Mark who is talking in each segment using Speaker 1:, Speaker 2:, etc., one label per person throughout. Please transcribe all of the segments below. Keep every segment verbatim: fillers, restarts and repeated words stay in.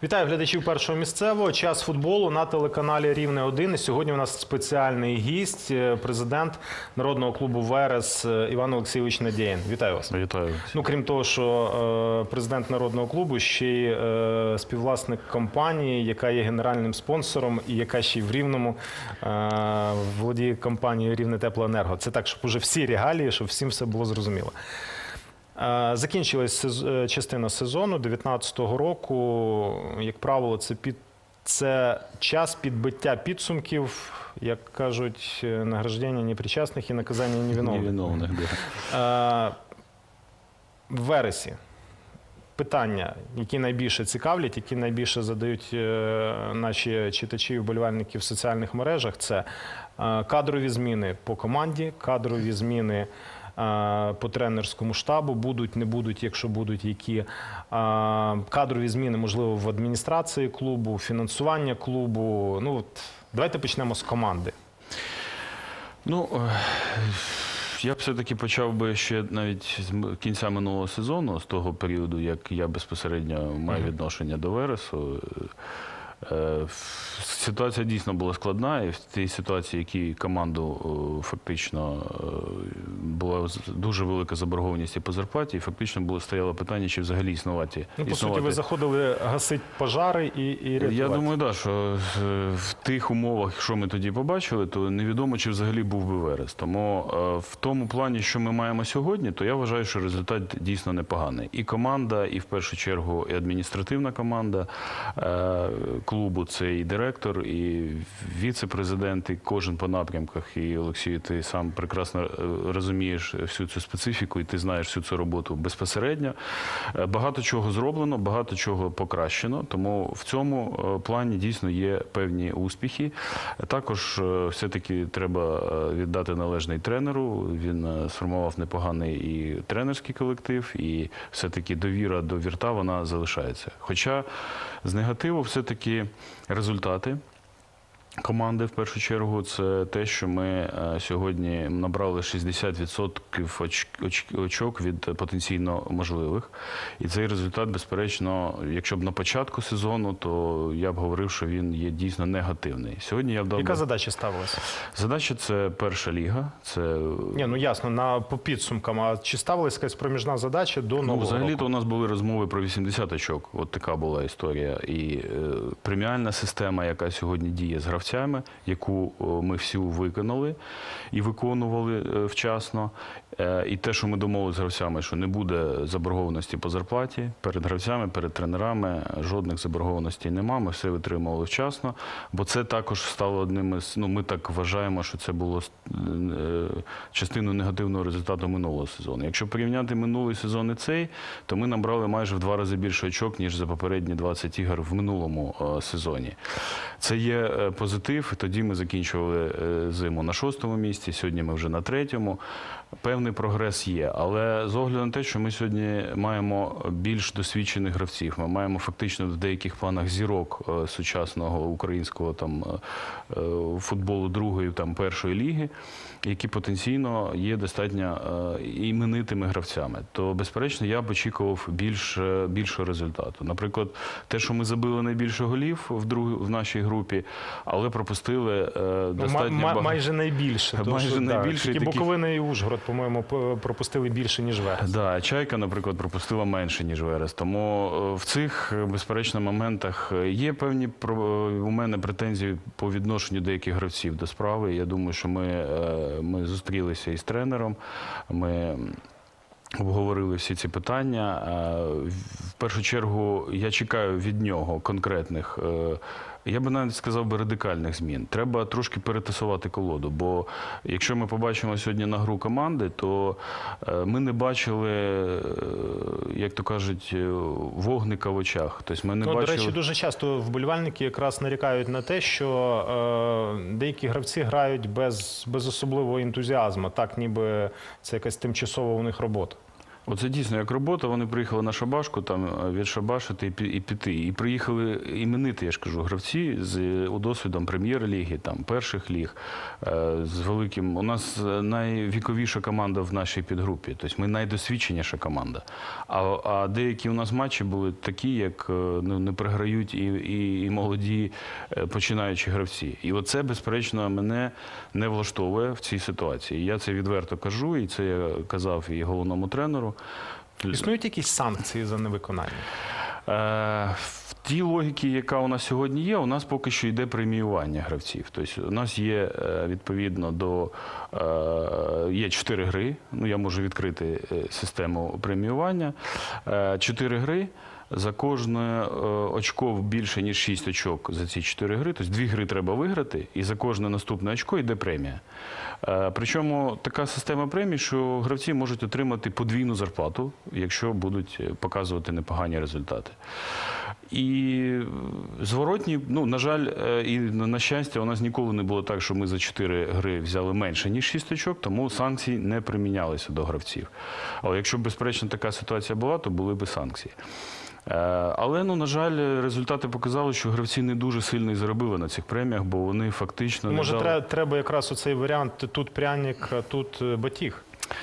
Speaker 1: Вітаю глядачів Першого місцевого. Час футболу на телеканалі Рівне один. І сьогодні у нас спеціальний гість, президент Народного клубу «Верес» Іван Олексійович Надєєн. Вітаю вас.
Speaker 2: Вітаю.
Speaker 1: Ну, крім того, що е, президент Народного клубу, ще й е, співвласник компанії, яка є генеральним спонсором і яка ще й в Рівному е, володіє компанією «Рівне Теплоенерго». Це так, щоб уже всі регалії, щоб всім все було зрозуміло. Закінчилась частина сезону дев'ятнадцятого року. Як правило, це, під, це час підбиття підсумків, як кажуть, награждення непричасних і наказання невиновних.
Speaker 2: Невиновних, да.
Speaker 1: В вересі питання, які найбільше цікавлять, які найбільше задають наші читачі і вболівальники в соціальних мережах, це кадрові зміни по команді, кадрові зміни по тренерському штабу, будуть, не будуть, якщо будуть, які кадрові зміни, можливо, в адміністрації клубу, фінансування клубу. Ну, от, давайте почнемо з команди.
Speaker 2: Ну, я б все-таки почав би ще навіть з кінця минулого сезону, з того періоду, як я безпосередньо маю відношення до Вересу. Ситуація дійсно була складна, і в тій ситуації, в якій команду фактично була дуже велика заборгованість по зарплаті, і фактично було стояло питання, чи взагалі існувати.
Speaker 1: Ну, по суті, ви заходили гасити пожари і, і рятувати.
Speaker 2: Я думаю, да, що в тих умовах, що ми тоді побачили, то невідомо, чи взагалі був би Верес. Тому в тому плані, що ми маємо сьогодні, то я вважаю, що результат дійсно непоганий. І команда, і в першу чергу і адміністративна команда клубу, це і директор, і віце-президент, і кожен по напрямках. І, Олексій, ти сам прекрасно розумієш всю цю специфіку, і ти знаєш всю цю роботу безпосередньо. Багато чого зроблено, багато чого покращено, тому в цьому плані дійсно є певні успіхи. Також все-таки треба віддати належний тренеру. Він сформував непоганий і тренерський колектив, і все-таки довіра до Вірта, вона залишається. Хоча з негативу все-таки результати команди, в першу чергу, це те, що ми сьогодні набрали шістдесят відсотків очок від потенційно можливих. І цей результат, безперечно, якщо б на початку сезону, то я б говорив, що він є дійсно негативний. Сьогодні я вдав...
Speaker 1: Яка задача ставилася?
Speaker 2: Задача – це перша ліга. Це...
Speaker 1: Ні, ну ясно, на, по підсумкам. А чи ставилася якась проміжна задача до нового
Speaker 2: ну, взагалі-то
Speaker 1: року?
Speaker 2: у нас були розмови про вісімдесят очок. От така була історія. І е, преміальна система, яка сьогодні діє з гравцями, яку ми всю виконали і виконували вчасно. І те, що ми домовилися з гравцями, що не буде заборгованості по зарплаті перед гравцями, перед тренерами, жодних заборгованостей нема, ми все витримували вчасно, бо це також стало одним із, ну ми так вважаємо, що це було частиною негативного результату минулого сезону. Якщо порівняти минулий сезон і цей, то ми набрали майже в два рази більше очок, ніж за попередні двадцять ігор в минулому сезоні. Це є позитив, і тоді ми закінчували зиму на шостому місці, сьогодні ми вже на третьому. Певний прогрес є, але з огляду на те, що ми сьогодні маємо більш досвідчених гравців, ми маємо фактично в деяких планах зірок сучасного українського там, футболу другої, там, першої ліги, які потенційно є достатньо іменитими гравцями, то, безперечно, я б очікував більш, більшого результату. Наприклад, те, що ми забили найбільше голів в, друг, в нашій групі, але пропустили достатньо
Speaker 1: ну, багато. Майже найбільше.
Speaker 2: Майже
Speaker 1: що,
Speaker 2: найбільше.
Speaker 1: Да, тільки Буковина і Ужгород, по-моєму, пропустили більше, ніж Верес.
Speaker 2: Да, Чайка, наприклад, пропустила менше, ніж Верес. Тому в цих, безперечно, моментах є певні у мене претензії по відношенню деяких гравців до справи. Я думаю, що ми, ми зустрілися із тренером, ми обговорили всі ці питання. В першу чергу, я чекаю від нього конкретних, я би навіть сказав би, радикальних змін. Треба трошки перетасувати колоду, бо якщо ми побачимо сьогодні на гру команди, то ми не бачили, як то кажуть, вогника в очах. Тобто ми не
Speaker 1: ну,
Speaker 2: бачили...
Speaker 1: До речі, дуже часто вболівальники якраз нарікають на те, що е, деякі гравці грають без, без особливого ентузіазму, так ніби це якась тимчасова у них робота.
Speaker 2: Оце дійсно як робота. Вони приїхали на шабашку, там відшабашити і пі- і піти. І приїхали іменити, я ж кажу, гравці з е, досвідом прем'єр-ліги, там перших ліг, е, з великим. У нас найвіковіша команда в нашій підгрупі, тобто ми найдосвідченіша команда. А, а деякі у нас матчі були такі, як е, ну, не програють і, і, і молоді е, починаючі гравці. І оце, безперечно, мене не влаштовує в цій ситуації. Я це відверто кажу, і це я казав і головному тренеру.
Speaker 1: Існують якісь санкції за невиконання?
Speaker 2: Е, В тій логіці, яка у нас сьогодні є, у нас поки що йде преміювання гравців. Тобто у нас є е, відповідно до е, є чотири гри. Ну я можу відкрити е, систему преміювання. Е, Чотири гри. За кожне е, очко більше, ніж шість очок за ці чотири гри. Тобто дві гри треба виграти, і за кожне наступне очко йде премія. Е, Причому така система премій, що гравці можуть отримати подвійну зарплату, якщо будуть показувати непогані результати. І зворотні, ну, на жаль, е, і на щастя, у нас ніколи не було так, що ми за чотири гри взяли менше, ніж шість очок, тому санкції не примінялися до гравців. Але якщо б, безперечно, така ситуація була, то були б санкції. Е, Але, ну, на жаль, результати показали, що гравці не дуже сильно і заробили на цих преміях, бо вони фактично не
Speaker 1: Може,
Speaker 2: дали...
Speaker 1: треба, треба якраз оцей варіант тут пряник, а тут батіг?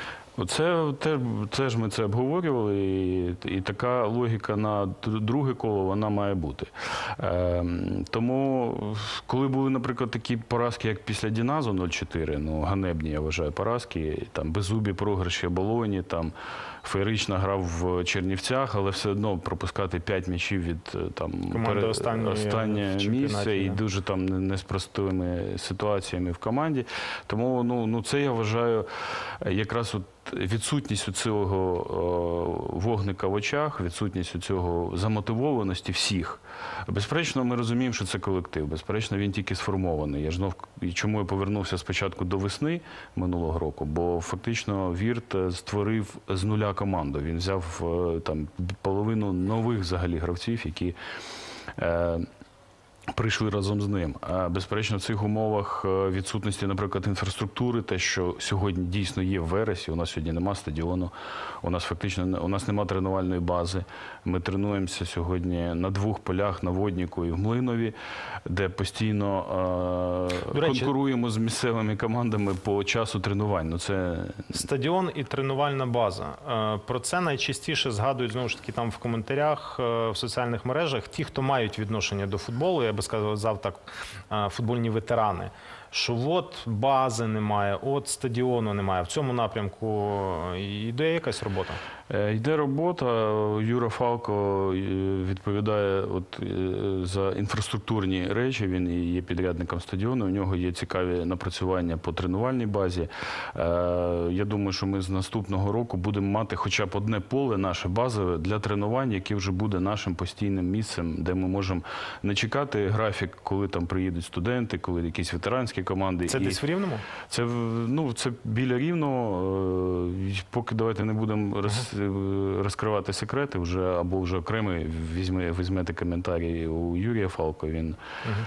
Speaker 2: Оце те, теж ми це обговорювали, і, і така логіка на д- друге коло вона має бути. Е, тому, коли були, наприклад, такі поразки, як після Діназу нуль чотири, ну, ганебні, я вважаю, поразки, там беззубі програші Болоні, там феєрична гра в Чернівцях, але все одно пропускати п'ять м'ячів від там
Speaker 1: Команда останньої
Speaker 2: останнє
Speaker 1: в чемпіонаті,
Speaker 2: місце і
Speaker 1: да.
Speaker 2: дуже там не- неспростими ситуаціями в команді. Тому, ну, ну це я вважаю якраз от відсутність цього вогника в очах, відсутність цього замотивованості всіх. Безперечно, ми розуміємо, що це колектив. Безперечно, він тільки сформований. Я ж знов, і чому я повернувся спочатку до весни минулого року, бо фактично Вірт створив з нуля команду. Він взяв е, там половину нових взагалі гравців, які е, прийшли разом з ним. А, безперечно, в цих умовах е, відсутності, наприклад, інфраструктури, те, що сьогодні дійсно є в Вересі, у нас сьогодні нема стадіону, у нас фактично не- у нас нема тренувальної бази. Ми тренуємося сьогодні на двох полях, на Водніку і в Млинові, де постійно е,
Speaker 1: До речі-
Speaker 2: конкуруємо з місцевими командами по часу тренувань. Ну, це
Speaker 1: Стадіон і тренувальна база. Е, Про це найчастіше згадують, знову ж таки, там в коментарях, е, в соціальних мережах, ті, хто мають відношення до футболу, я би сказав так, е, футбольні ветерани, що от бази немає, от стадіону немає. В цьому напрямку йде якась робота?
Speaker 2: Е, Йде робота. Юра Фалко е, відповідає от, е, за інфраструктурні речі. Він і є підрядником стадіону. У нього є цікаві напрацювання по тренувальній базі. Е, Я думаю, що ми з наступного року будемо мати хоча б одне поле наше базове для тренувань, яке вже буде нашим постійним місцем, де ми можемо не чекати графік, коли там приїдуть студенти, коли якісь ветеранські команди.
Speaker 1: Це
Speaker 2: І
Speaker 1: десь в Рівному?
Speaker 2: Це, в- ну, це біля Рівного. Е, Поки давайте не будемо роз, розкривати секрети, вже, або вже окремий візьме, візьмете коментарі у Юрія Фалко. Він,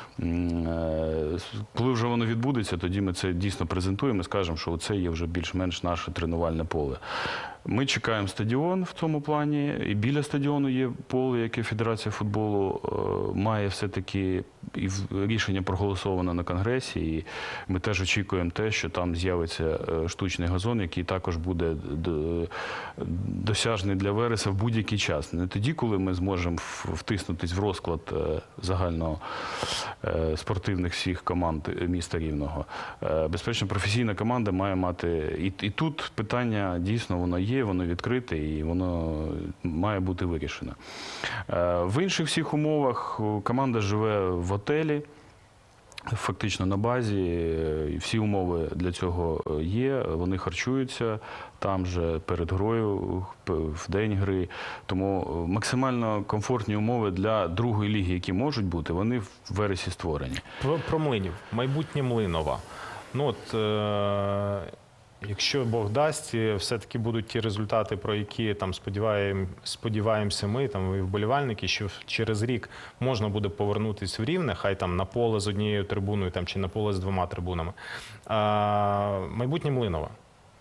Speaker 2: м, е, коли вже воно відбудеться, тоді ми це дійсно презентуємо і скажемо, що це є вже більш-менш наше тренувальне поле. Ми чекаємо стадіон в цьому плані, і біля стадіону є поле, яке Федерація футболу е, має все-таки, і в- рішення проголосовано на Конгресі, і ми теж очікуємо те, що там з'явиться е, штучний газон, який також буде д- досяжний для Вереса в будь-який час. Не тоді, коли ми зможемо в- втиснутись в розклад е, загально е, спортивних всіх команд міста Рівного. Е, Безперечно, професійна команда має мати... І, і тут питання дійсно воно є, воно відкрите і воно має бути вирішено. Е, В інших всіх умовах о, команда живе в готелі, фактично на базі, е, і всі умови для цього е, є, вони харчуються там же перед грою, п- в день гри. Тому е, максимально комфортні умови для другої ліги, які можуть бути, вони в Вересі створені.
Speaker 1: Про, про Млинів. Майбутнє Млинова. Ну от, е, якщо Бог дасть, і все-таки будуть ті результати, про які там сподіваєм, сподіваємося ми, там і вболівальники, що через рік можна буде повернутися в Рівне, хай там на поле з однією трибуною, там чи на поле з двома трибунами. Е, майбутнє Млинова.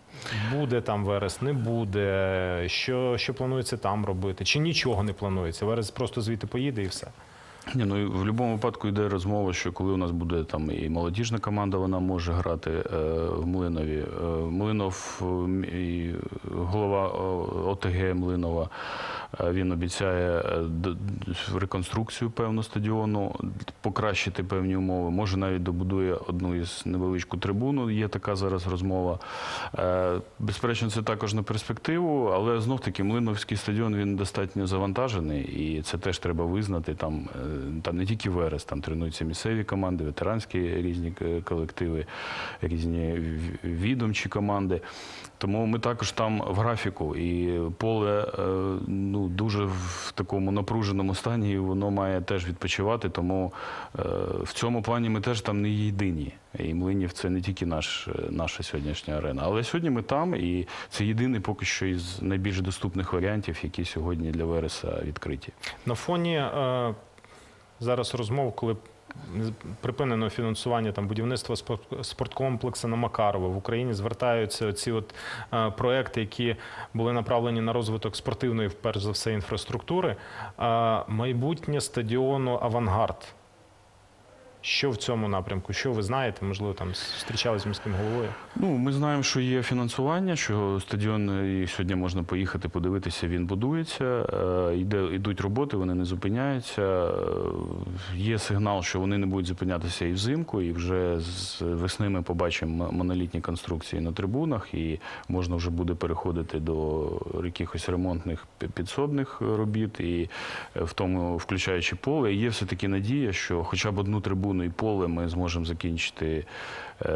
Speaker 1: Буде там Верес, не буде, що, що планується там робити, чи нічого не планується, Верес просто звідти поїде і все.
Speaker 2: Ні, ну і в будь-якому випадку йде розмова, що коли у нас буде там і молодіжна команда, вона може грати е, в Млинові. Е, Млинов, е, і голова О Те Ге Млинова, е, він обіцяє е, д- реконструкцію певну стадіону, покращити певні умови. Може навіть добудує одну із невеличку трибуну, є така зараз розмова. Е, безперечно, це також на перспективу, але знов-таки Млиновський стадіон, він достатньо завантажений, і це теж треба визнати. Там е, Там не тільки Верес, там тренуються місцеві команди, ветеранські різні колективи, різні відомчі команди. Тому ми також там в графіку, і поле ну, дуже в такому напруженому стані, і воно має теж відпочивати, тому в цьому плані ми теж там не єдині. І Млинів – це не тільки наш, наша сьогоднішня арена. Але сьогодні ми там, і це єдиний поки що із найбільш доступних варіантів, які сьогодні для Вереса відкриті.
Speaker 1: На фоні е, зараз розмов, коли припинено фінансування там будівництва спорткомплексу на Макарова, в Україні звертаються ці от е, проекти, які були направлені на розвиток спортивної, перш за все, інфраструктури. Е, майбутнє стадіону «Авангард». Що в цьому напрямку? Що ви знаєте? Можливо, там зустрічалися з міським головою?
Speaker 2: Ну, ми знаємо, що є фінансування, що стадіон, і сьогодні можна поїхати подивитися, він будується, е, йде, йдуть роботи, вони не зупиняються. Е, є сигнал, що вони не будуть зупинятися і взимку, і вже з весни ми побачимо монолітні конструкції на трибунах, і можна вже буде переходити до якихось ремонтних підсобних робіт, і в тому, включаючи поле. І є все-таки надія, що хоча б одну трибуну і поле ми зможемо закінчити е,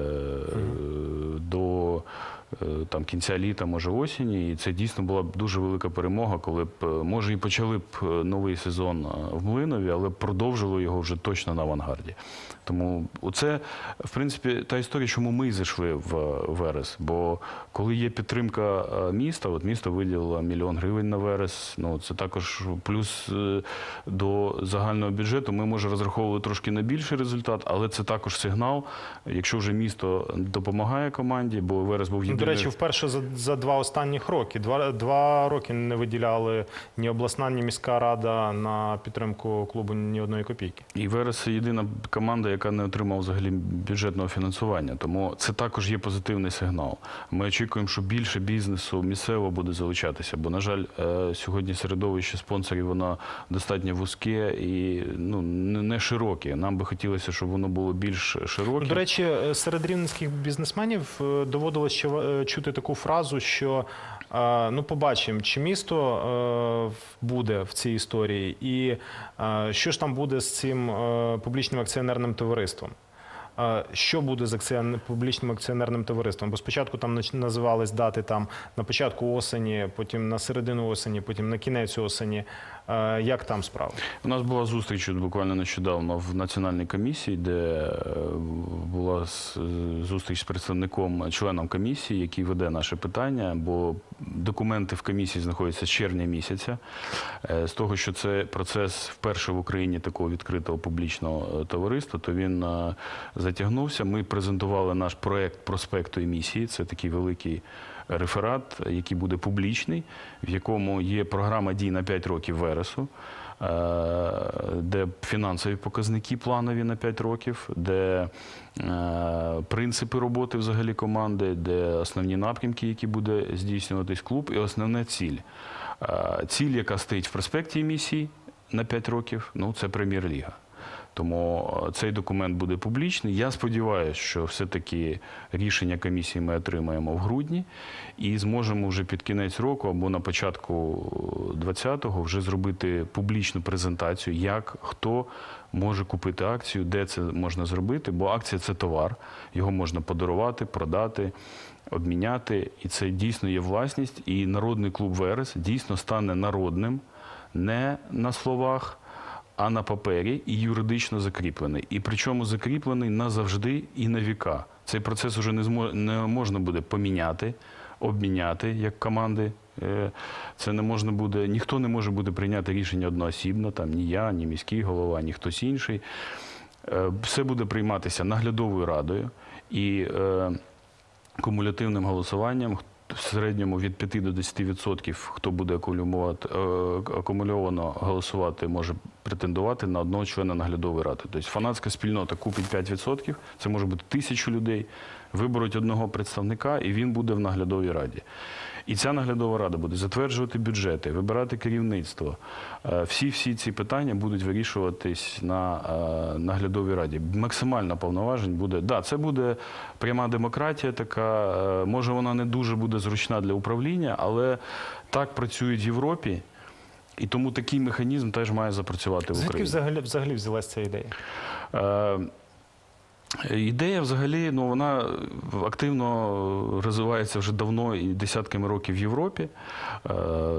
Speaker 2: до е, там, кінця літа, може осені. І це дійсно була б дуже велика перемога, коли б, може, і почали б новий сезон в Млинові, але продовжили його вже точно на «Авангарді». Тому це, в принципі, та історія, чому ми зайшли в Верес. Бо коли є підтримка міста, от місто виділило мільйон гривень на Верес, ну, це також плюс до загального бюджету. Ми, може, розраховували трошки на більший результат, але це також сигнал, якщо вже місто допомагає команді, бо Верес був єдиний...
Speaker 1: До речі, вперше за, за два останніх роки, два, два роки не виділяли ні обласна, ні міська рада на підтримку клубу ні одної копійки.
Speaker 2: І Верес – єдина команда, яка не отримала взагалі бюджетного фінансування. Тому це також є позитивний сигнал. Ми очікуємо, що більше бізнесу місцево буде залучатися, бо, на жаль, сьогодні середовище спонсорів, воно достатньо вузьке і ну, не широке. Нам би хотілося, щоб воно було більш широке.
Speaker 1: До речі, серед рівненських бізнесменів доводилось ще чути таку фразу, що ну, побачимо, чи місто буде в цій історії, і що ж там буде з цим публічним акціонерним товариством. Що буде з акціон... публічним акціонерним товариством? Бо спочатку там називались дати там, на початку осені, потім на середину осені, потім на кінець осені. Як там справа?
Speaker 2: У нас була зустріч буквально нещодавно в Національній комісії, де була зустріч з представником, членом комісії, який веде наше питання, бо документи в комісії знаходяться з червня місяця. З того, що це процес вперше в Україні такого відкритого публічного товариства, то він затягнувся. Ми презентували наш проект проспекту емісії, це такий великий реферат, який буде публічний, в якому є програма дій на п'ять років Вересу, де фінансові показники планові на п'ять років, де принципи роботи взагалі команди, де основні напрямки, які буде здійснюватись клуб, і основна ціль. Ціль, яка стоїть в проспекті емісії на п'ять років, ну, це Прем'єр-ліга. Тому цей документ буде публічний. Я сподіваюся, що все-таки рішення комісії ми отримаємо в грудні і зможемо вже під кінець року або на початку двадцятого вже зробити публічну презентацію, як, хто може купити акцію, де це можна зробити, бо акція – це товар, його можна подарувати, продати, обміняти, і це дійсно є власність, і народний клуб «Верес» дійсно стане народним, не на словах, а на папері і юридично закріплений. І причому закріплений назавжди і на віка. Цей процес вже не, змож... не можна буде поміняти, обміняти, як команди. Це не можна буде, ніхто не може буде прийняти рішення одноосібно, там ні я, ні міський голова, ні хтось інший. Все буде прийматися наглядовою радою. І кумулятивним голосуванням, в середньому від п'яти до десяти відсотків, хто буде акумулювати, е, акумульовано голосувати, може претендувати на одного члена наглядової ради. Тобто фанатська спільнота купить п'ять відсотків, це може бути тисячу людей, виберуть одного представника, і він буде в наглядовій раді. І ця наглядова рада буде затверджувати бюджети, вибирати керівництво. Всі-всі ці питання будуть вирішуватись на е, наглядовій раді. Максимально повноважень буде. Да, це буде пряма демократія така, е, може вона не дуже буде зручна для управління, але так працюють в Європі, і тому такий механізм теж має запрацювати в
Speaker 1: Звідки
Speaker 2: Україні.
Speaker 1: взагалі, взагалі взялась ця ідея?
Speaker 2: Е, Ідея взагалі, ну, вона активно розвивається вже давно і десятками років в Європі. Е,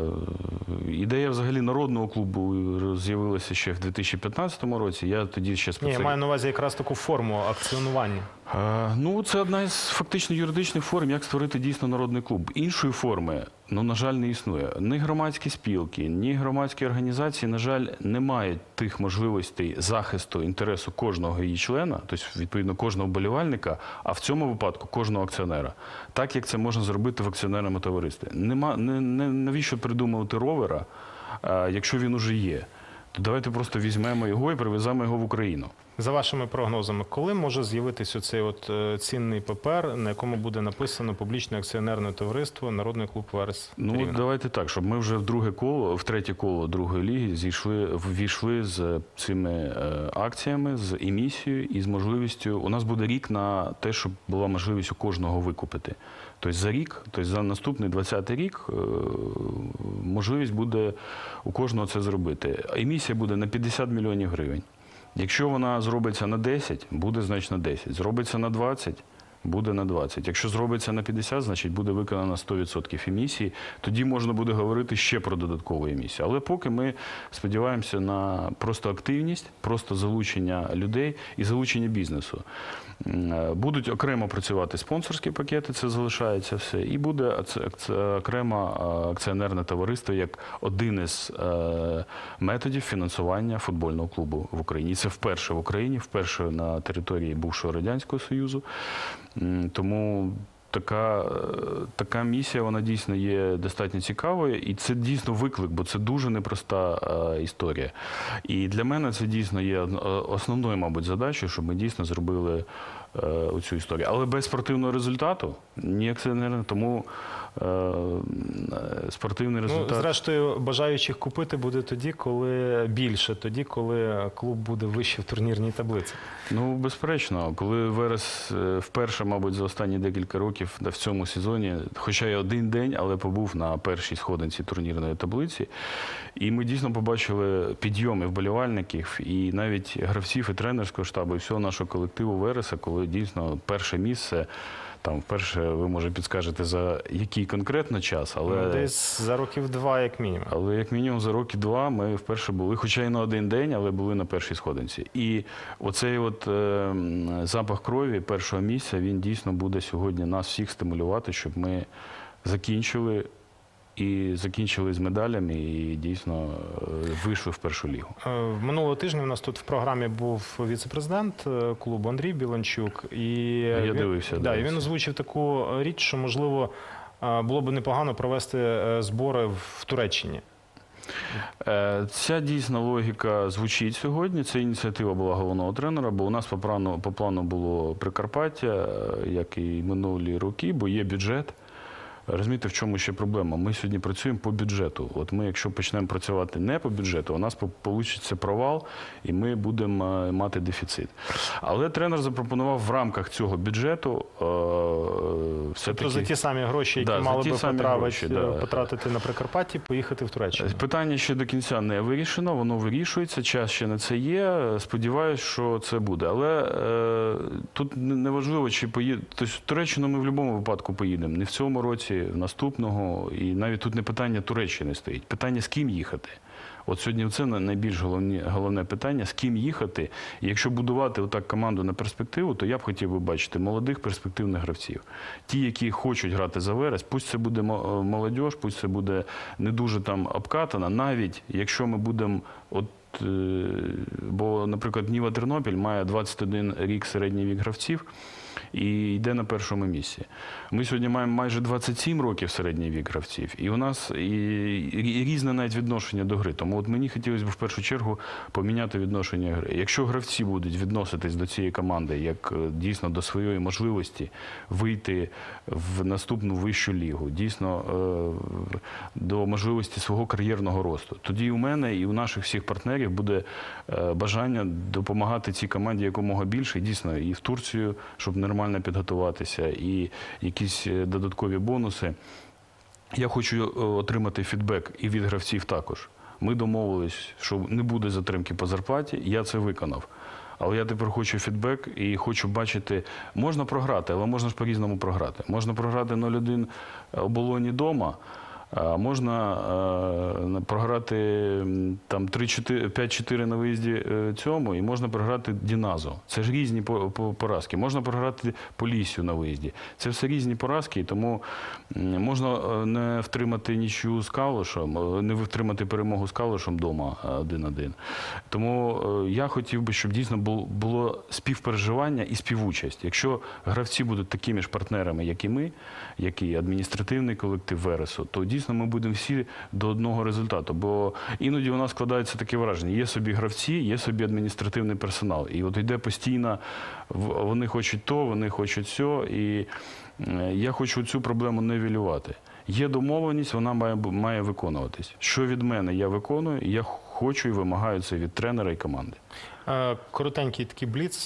Speaker 2: ідея взагалі народного клубу з'явилася ще в дві тисячі п'ятнадцятому році. Я тоді ще
Speaker 1: Ні,
Speaker 2: спеціально...
Speaker 1: я маю на увазі якраз таку форму акціонування.
Speaker 2: Е, ну, це одна із фактично юридичних форм, як створити дійсно народний клуб. Іншої форми, ну, на жаль, не існує. Ні громадські спілки, ні громадські організації, на жаль, не мають тих можливостей захисту інтересу кожного її члена, тобто, відповідно, кожного вболівальника, а в цьому випадку кожного акціонера. Так, як це можна зробити в акціонерному товаристві. Нема, не, не, навіщо придумувати ровера, а, якщо він уже є? То давайте просто візьмемо його і привеземо його в Україну.
Speaker 1: За вашими прогнозами, коли може з'явитися оцей от е, цінний папер, на якому буде написано публічне акціонерне товариство Народний клуб Верес?
Speaker 2: Ну,
Speaker 1: Рівне?
Speaker 2: давайте так, щоб ми вже в друге коло, в третє коло другої ліги зійшли, ввійшли з цими е, акціями, з емісією і з можливістю. У нас буде рік на те, щоб була можливість у кожного викупити. Тобто за рік, тобто за наступний двадцятий рік е, можливість буде у кожного це зробити. Емісія буде на п'ятдесят мільйонів гривень. Якщо вона зробиться на десять, буде, значить, на десять. Зробиться на двадцять, буде на двадцять. Якщо зробиться на п'ятдесят, значить, буде виконано сто відсотків емісії. Тоді можна буде говорити ще про додаткову емісію. Але поки ми сподіваємося на просто активність, просто залучення людей і залучення бізнесу. Будуть окремо працювати спонсорські пакети, це залишається все, і буде окремо акціонерне товариство як один із методів фінансування футбольного клубу в Україні. І це вперше в Україні, вперше на території бувшого Радянського Союзу. Тому така, така місія, вона дійсно є достатньо цікавою, і це дійсно виклик, бо це дуже непроста е, історія. І для мене це дійсно є основною, мабуть, задачею, щоб ми дійсно зробили е, оцю історію. Але без спортивного результату ніяк це не... Тому е, спортивний результат...
Speaker 1: Ну, зрештою, бажаючих купити буде тоді, коли більше, тоді, коли клуб буде вище в турнірній таблиці.
Speaker 2: Ну, безперечно, коли Верес вперше, мабуть, за останні декілька років в цьому сезоні, хоча й один день, але побув на першій сходинці турнірної таблиці, і ми дійсно побачили підйоми вболівальників і навіть гравців і тренерського штабу, і всього нашого колективу Вереса, коли дійсно перше місце, там вперше ви, може, підскажете, за який конкретно час, але...
Speaker 1: Ну, десь за років два, як мінімум.
Speaker 2: Але як мінімум за роки два ми вперше були, хоча й на один день, але були на першій сходинці. І оцей от е, запах крові першого місця, він дійсно буде сьогодні нас всіх стимулювати, щоб ми закінчили і закінчили з медалями і дійсно вийшли в першу лігу.
Speaker 1: Минулого тижня у нас тут в програмі був віце-президент клубу Андрій Біланчук. І
Speaker 2: Я
Speaker 1: він,
Speaker 2: дивився.
Speaker 1: Да,
Speaker 2: дивився.
Speaker 1: і він озвучив таку річ, що, можливо, було б непогано провести збори в Туреччині.
Speaker 2: Ця дійсна логіка звучить сьогодні. Це ініціатива була головного тренера, бо у нас по плану, по плану було Прикарпаття, як і минулі роки, бо є бюджет. Розумієте, в чому ще проблема? Ми сьогодні працюємо по бюджету. От ми, якщо почнемо працювати не по бюджету, у нас вийде провал, і ми будемо мати дефіцит. Але тренер запропонував в рамках цього бюджету е, все-таки...
Speaker 1: Тобто за ті самі гроші, які
Speaker 2: да,
Speaker 1: мали би
Speaker 2: гроші, да.
Speaker 1: потратити на Прикарпатті, поїхати в Туреччину.
Speaker 2: Питання ще до кінця не вирішено, воно вирішується, час ще на це є. Сподіваюсь, що це буде. Але е, тут неважливо, чи поїдемо. Тобто в Туреччину ми в будь-якому випадку поїдемо. Не в цьому році, наступного, і навіть тут не питання Туреччини стоїть, питання, з ким їхати. От сьогодні це найбільш головне, головне питання, з ким їхати. І якщо будувати отак команду на перспективу, то я б хотів би бачити молодих перспективних гравців. Ті, які хочуть грати за Верес, пусть це буде молодь, пусть це буде не дуже там обкатана, навіть якщо ми будемо от е, бо, наприклад, Ніва Тернопіль має двадцять один рік середній вік гравців і йде на першому місці. Ми сьогодні маємо майже двадцять сім років середній вік гравців, і у нас і, і різне навіть відношення до гри. Тому от мені хотілося б в першу чергу поміняти відношення гри. Якщо гравці будуть відноситись до цієї команди як дійсно до своєї можливості вийти в наступну вищу лігу, дійсно до можливості свого кар'єрного росту, тоді і у мене, і у наших всіх партнерів буде бажання допомагати цій команді якомога більше, і дійсно і в Турцію, щоб нормально підготуватися, і якісь додаткові бонуси. Я хочу отримати фідбек і від гравців також. Ми домовились, що не буде затримки по зарплаті, я це виконав. Але я тепер хочу фідбек і хочу бачити, можна програти, але можна ж по-різному програти. Можна програти нуль один Оболоні вдома, а можна е, програти там п'ять чотири на виїзді цьому, і можна програти Діназо. Це ж різні поразки. Можна програти Поліссю на виїзді. Це все різні поразки, і тому можна не втримати нічию з Калушем, не втримати перемогу з Калушем вдома один один. Тому я хотів би, щоб дійсно було співпереживання і співучасть. Якщо гравці будуть такими ж партнерами, як і ми, як і адміністративний колектив Вересу, то дійсно ми будемо всі до одного результату. Бо іноді у нас складається таке враження. Є собі гравці, є собі адміністративний персонал. І от йде постійно, вони хочуть то, вони хочуть сьо. І я хочу цю проблему нівелювати. Є домовленість, вона має, має виконуватись. Що від мене я виконую, я хочу і вимагаю це від тренера і команди.
Speaker 1: Коротенький такий бліц.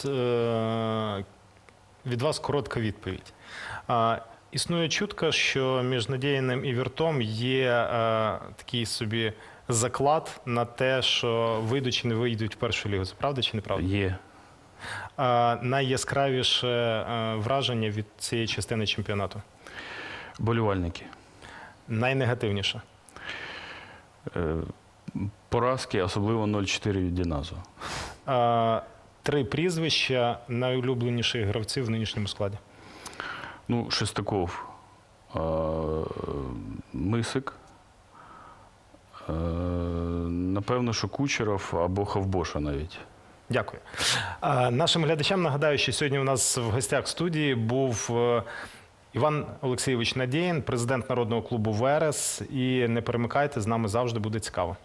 Speaker 1: Від вас коротка відповідь. Існує чутка, що між Надєїним і Віртом є е, такий собі заклад на те, що вийдуть чи не вийдуть в першу лігу. Це правда чи неправда?
Speaker 2: Є.
Speaker 1: Е, найяскравіше е, враження від цієї частини чемпіонату?
Speaker 2: Болівальники.
Speaker 1: Найнегативніше?
Speaker 2: Е, поразки, особливо нуль чотири від Діназо.
Speaker 1: Е, три прізвища найулюбленіших гравців в нинішньому складі.
Speaker 2: Ну, Шестаков, Мисик, напевно, що Кучеров або Хавбоша навіть.
Speaker 1: Дякую. Нашим глядачам нагадаю, що сьогодні у нас в гостях в студії був Іван Олексійович Надєїн, президент народного клубу Верес. І не перемикайте, з нами завжди буде цікаво.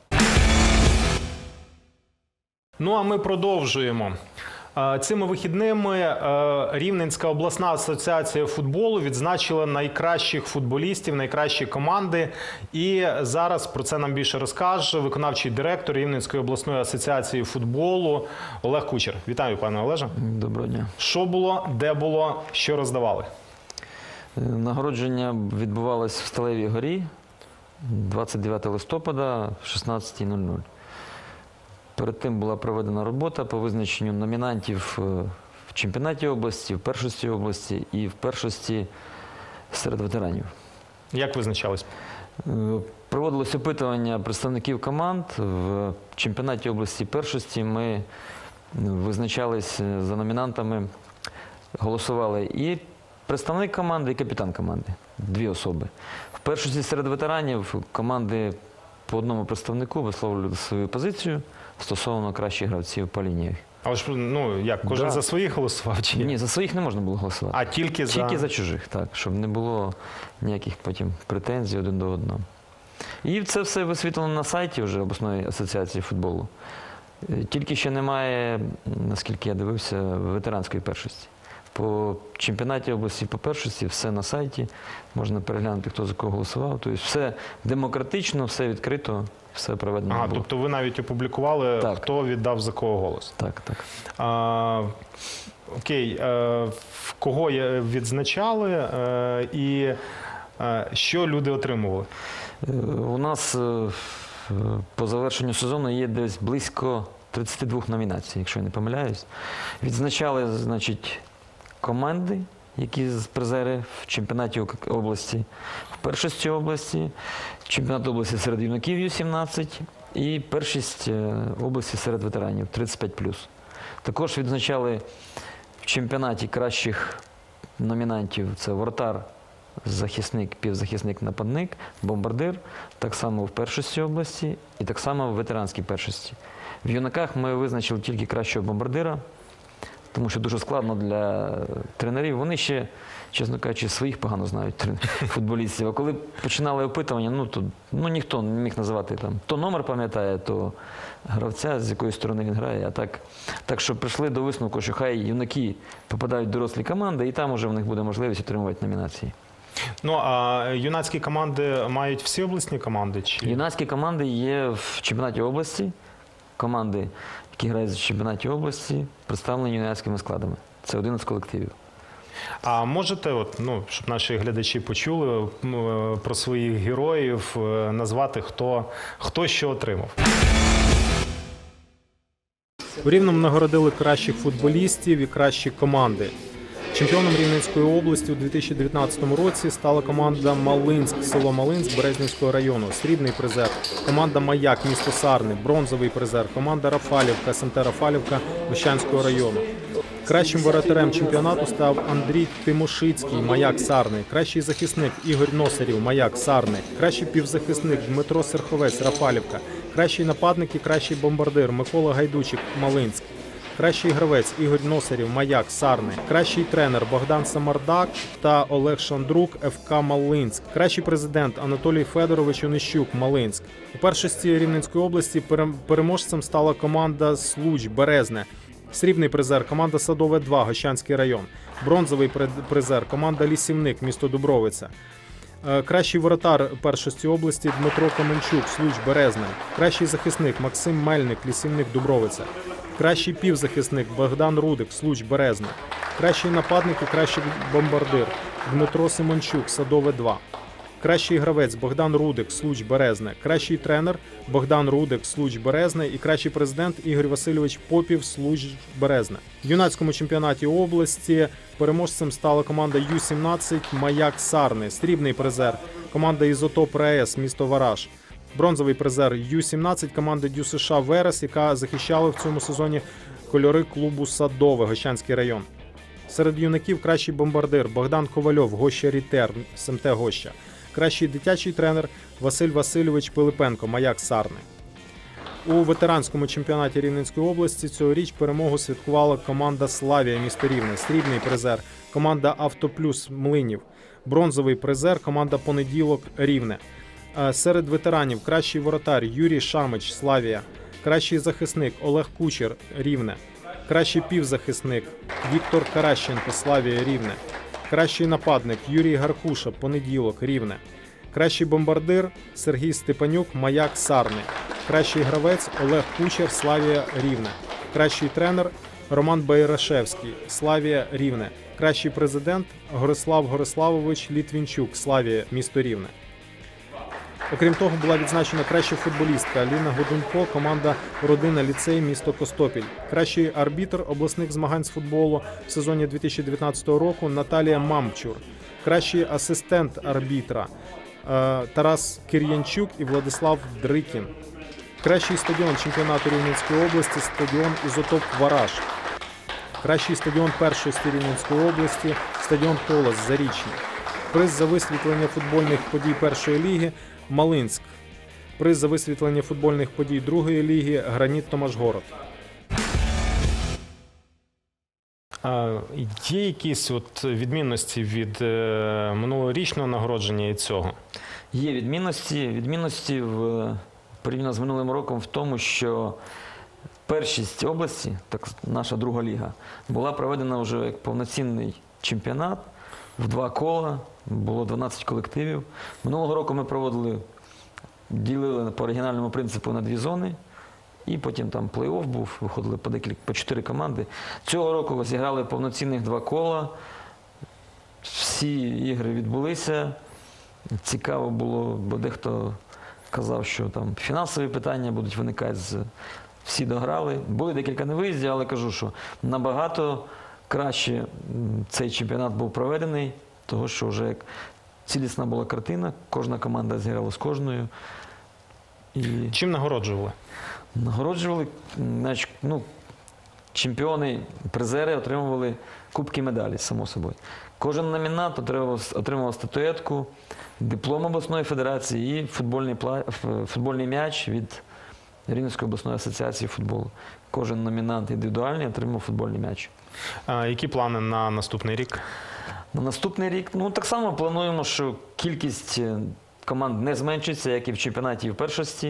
Speaker 1: Ну, а ми продовжуємо. Цими вихідними Рівненська обласна асоціація футболу відзначила найкращих футболістів, найкращі команди. І зараз про це нам більше розкаже виконавчий директор Рівненської обласної асоціації футболу Олег Кучер. Вітаю, пане Олеже.
Speaker 3: Доброго дня.
Speaker 1: Що було, де було, що роздавали?
Speaker 3: Нагородження відбувалось в Сталевій горі двадцять дев'ятого листопада в шістнадцята нуль нуль. Перед тим була проведена робота по визначенню номінантів в чемпіонаті області, в першості області і в першості серед ветеранів.
Speaker 1: Як визначались?
Speaker 3: Проводилось опитування представників команд. В чемпіонаті області першості ми визначались за номінантами, голосували і представник команди, і капітан команди. Дві особи. В першості серед ветеранів команди по одному представнику висловлювали свою позицію стосовно кращих гравців по лініях.
Speaker 1: Але ж, ну, як, кожен
Speaker 3: Да.
Speaker 1: за своїх голосував? Чи?
Speaker 3: Ні, за своїх не можна було голосувати.
Speaker 1: А тільки за...
Speaker 3: Тільки за чужих, так, щоб не було ніяких потім претензій один до одного. І це все висвітлено на сайті вже обласної асоціації футболу. Тільки ще немає, наскільки я дивився, ветеранської першості. По чемпіонаті області по першості все на сайті, можна переглянути, хто за кого голосував. Тобто все демократично, все відкрито, все проведено.
Speaker 1: Ага,
Speaker 3: було.
Speaker 1: тобто ви навіть опублікували,
Speaker 3: Так.
Speaker 1: хто віддав за кого голос?
Speaker 3: Так, так.
Speaker 1: А, окей, е, в кого є- відзначали е, і е, що люди отримували?
Speaker 3: Е, У нас е, по завершенню сезону є десь близько тридцять два номінацій, якщо я не помиляюсь. Відзначали, значить, команди, які з призери в чемпіонаті області, в першості області, чемпіонат області серед юнаків Ю сімнадцять і першість е, області серед ветеранів тридцять п'ять плюс. Також відзначали в чемпіонаті кращих номінантів – це воротар, захисник, півзахисник, нападник, бомбардир, так само в першості області і так само в ветеранській першості. В юнаках ми визначили тільки кращого бомбардира, тому що дуже складно для тренерів. Вони ще, чесно кажучи, своїх погано знають футболістів. А коли починали опитування, ну, то ну, ніхто не міг називати там. То номер пам'ятає, то гравця, з якої сторони він грає. А так, так що прийшли до висновку, що хай юнаки попадають в дорослі команди, і там вже в них буде можливість отримувати номінації.
Speaker 1: Ну, а юнацькі команди мають всі обласні команди? Чи?
Speaker 3: Юнацькі команди є в чемпіонаті області. Команди, які грають в чемпіонаті області, представлені юнацькими складами. Це одинадцять колективів.
Speaker 1: А можете, от, ну, щоб наші глядачі почули м, про своїх героїв, е, назвати, хто, хто що отримав? У Рівному нагородили кращих футболістів і кращі команди. Чемпіоном Рівненської області у дві тисячі дев'ятнадцятому році стала команда Малинськ, село Малинськ Березнівського району, срібний призер. Команда Маяк, місто Сарни, бронзовий призер. Команда Рафалівка, СМТ Рафалівка Мещанського району. Кращим воротарем чемпіонату став Андрій Тимошицький, Маяк Сарни. Кращий захисник Ігор Носарів, Маяк Сарни. Кращий півзахисник Дмитро Серховець, Рафалівка. Кращий нападник і кращий бомбардир Микола Гайдучик, Малинськ. Кращий гравець Ігор Носарів, Маяк, Сарни. Кращий тренер Богдан Самардак та Олег Шандрук, ФК Малинськ. Кращий президент Анатолій Федорович Онищук, Малинськ. У першості Рівненської області переможцем стала команда Случ, Березне. Срібний призер команда Садове два, Гощанський район. Бронзовий призер команда Лісівник, місто Дубровиця. Кращий воротар першості області Дмитро Каменчук, Случ, Березне. Кращий захисник Максим Мельник, Лісівник, Дубровиця. Кращий півзахисник Богдан Рудик, Случ, Березне. Кращий нападник і кращий бомбардир Дмитро Симончук, Садове два. Кращий гравець Богдан Рудик, Случ, Березне. Кращий тренер Богдан Рудик, Случ, Березне. І кращий президент Ігор Васильович Попів, Случ, Березне. В юнацькому чемпіонаті області переможцем стала команда Ю сімнадцять Маяк Сарни. Срібний призер команда Ізотоп РаЕС, місто Вараш. Бронзовий призер Ю сімнадцять команди Дю США Верес, яка захищала в цьому сезоні кольори клубу Садове, Гощанський район. Серед юнаків кращий бомбардир Богдан Ковальов, Гоща Рітер, СМТ Гоща. Кращий дитячий тренер Василь Васильович Пилипенко, Маяк Сарни. У ветеранському чемпіонаті Рівненської області цьогоріч перемогу святкувала команда Славія, місто Рівне. Срібний призер команда Автоплюс Млинів. Бронзовий призер команда Понеділок Рівне. Серед ветеранів кращий воротар Юрій Шамич, Славія. Кращий захисник Олег Кучер, Рівне. Кращий півзахисник Віктор Каращенко, Славія, Рівне. Кращий нападник Юрій Гаркуша, Понеділок, Рівне. Кращий бомбардир Сергій Степанюк, Маяк Сарни. Кращий гравець Олег Кучер, Славія, Рівне. Кращий тренер Роман Байрашевський, Славія, Рівне. Кращий президент Горислав Гориславович Літвінчук, Славія, місто Рівне. Окрім того, була відзначена краща футболістка Аліна Годунько, команда «Родина Ліцей», місто Костопіль. Кращий арбітр обласних змагань з футболу в сезоні дві тисячі дев'ятнадцятого року Наталія Мамчур. Кращий асистент арбітра Тарас Кир'янчук і Владислав Дрикін. Кращий стадіон чемпіонату Рівненської області – стадіон «Ізотоп Вараш». Кращий стадіон першості Рівненської області – стадіон «Колос» Зарічний. Приз за висвітлення футбольних подій першої ліги – Малинськ. Приз за висвітлення футбольних подій другої ліги – Граніт Томашгород. А є якісь от відмінності від е, минулорічного нагородження і цього?
Speaker 3: Є відмінності. Відмінності в, порівняно з минулим роком в тому, що першість області, так наша друга ліга, була проведена вже як повноцінний чемпіонат в два кола. Було дванадцять колективів. Минулого року ми проводили, ділили по оригінальному принципу на дві зони, і потім там плей-офф був, виходили по декілька, по чотири команди. Цього року зіграли повноцінних два кола, всі ігри відбулися. Цікаво було, бо дехто казав, що там фінансові питання будуть виникати, з... всі дограли. Були декілька невиїздів, але кажу, що набагато краще цей чемпіонат був проведений, того, що вже як цілісна була картина, кожна команда зіграла з кожною. І
Speaker 1: чим нагороджували?
Speaker 3: Нагороджували, значить, ну, чемпіони, призери отримували кубки, медалі, само собою. Кожен номінант отримував, отримував статуетку, диплом обласної федерації і футбольний, футбольний м'яч від Рівненської обласної асоціації футболу. Кожен номінант індивідуальний отримав футбольний м'яч.
Speaker 1: А, які плани на наступний рік?
Speaker 3: На наступний рік, ну так само плануємо, що кількість е, команд не зменшиться, як і в чемпіонаті, і в першості.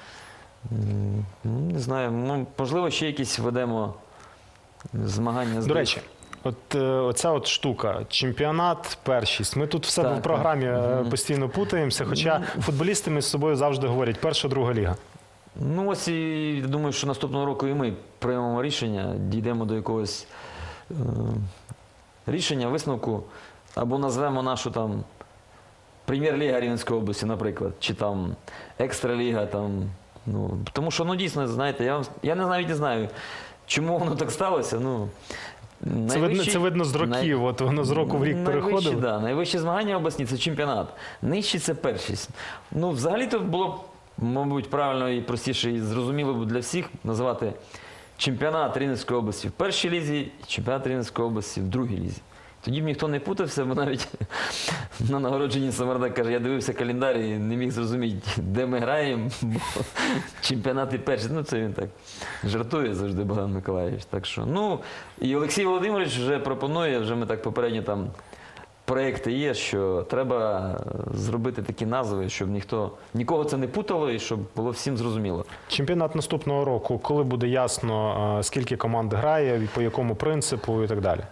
Speaker 3: М, ну, Не знаю, ну, можливо, ще якісь ведемо змагання з
Speaker 1: До речі, от е, оця от штука, чемпіонат, першість. Ми тут в себе
Speaker 3: Так,
Speaker 1: в програмі
Speaker 3: так.
Speaker 1: е,
Speaker 3: Мгм.
Speaker 1: постійно путаємося, хоча футболісти між собою завжди говорять перша, друга ліга.
Speaker 3: Ну ось і думаю, що наступного року і ми приймемо рішення, дійдемо до якогось е, рішення, висновку, або назвемо нашу там Прем'єр-ліга Рівненської області, наприклад, чи там Екстраліга, там, ну, тому що, ну, дійсно, знаєте, я, вам- я не навіть не знаю, чому воно так сталося, ну,
Speaker 1: Це видно, це видно з років, от воно з року в рік
Speaker 3: Найвищі,
Speaker 1: переходило.
Speaker 3: да, найвищі змагання обласні – це чемпіонат. Нижчі – це першість. Ну, взагалі-то було б, мабуть, правильно і простіше, і зрозуміло б для всіх називати чемпіонат Рівненської області в першій лізі і чемпіонат Рівненської області в другій лізі. Тоді б ніхто не путався, бо навіть на нагородженні Самардак каже, я дивився календар і не міг зрозуміти, де ми граємо, бо чемпіонати перші. Ну, це він так жартує завжди, Богдан Миколаївич. Так що, ну, і Олексій Володимирович вже пропонує, вже ми так попередньо там проєкти є, що треба зробити такі назви, щоб ніхто, нікого це не путало і щоб було всім зрозуміло.
Speaker 1: Чемпіонат наступного року, коли буде ясно, е, скільки команд грає, по якому принципу і так далі?